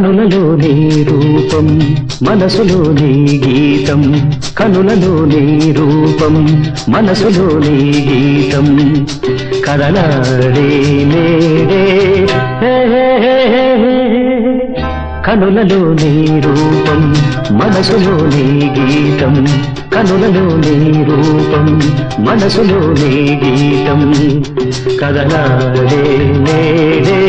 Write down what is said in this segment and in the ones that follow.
కనులలో నీ రూపం మనసులో నీ గీతం కనులలో నీ రూపం మనసులో నీ గీతం కదలాడే నేడే కనులలో నీ రూపం మనసులో నీ గీతం కనులలో నీ రూపం మనసులో నీ గీతం కదలాడే నేడే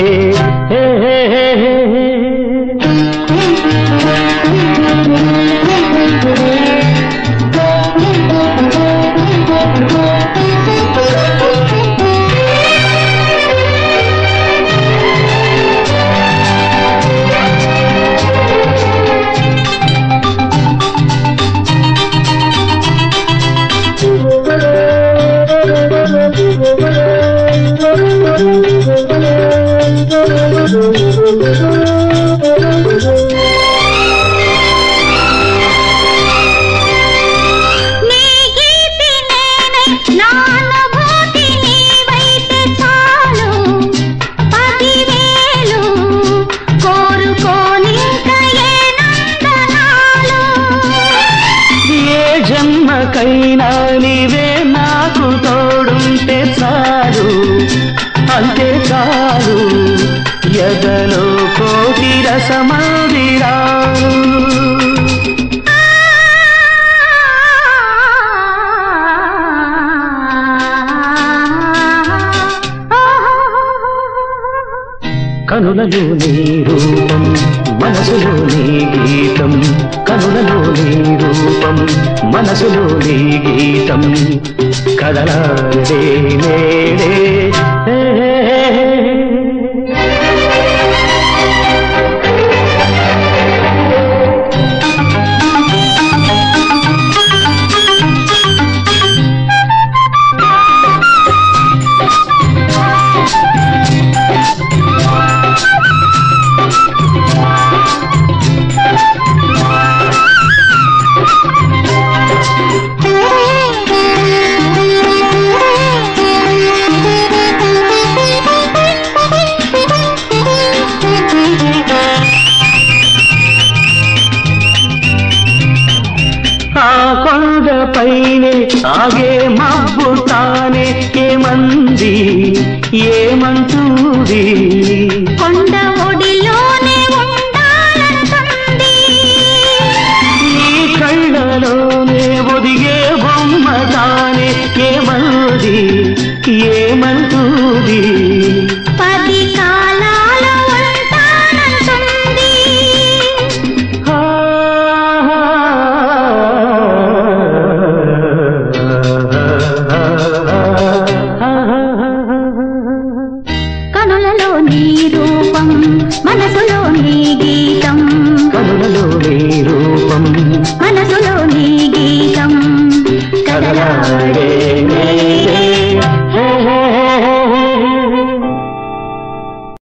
జన్మకైనా నీవే నాకు తోడుంటే చాలు అంతే చాలు ఎదలో కోటి రసమందిరాలు కనులలో నీ రూపం మనసులో నీ గీతం కనులలో నీ రూపం మనసులో నీ గీతం కదలాడే నేడే పైనే ఆగే మబ్బు తానే ఏమంది ఏమంటుంది కొండ ఒడిలోనే ఉండాలంటుంది ఈ కళ్ళలోనే ఒదిగే బొమ్మ తానే ఏమంది ఏమంటుంది 10 కాలాలు ఉంటానంటుంది కనులలో నీ రూపం మనసులో నీ గీతం కనులలో నీ రూపం మనసులో నీ గీతం కదలాడే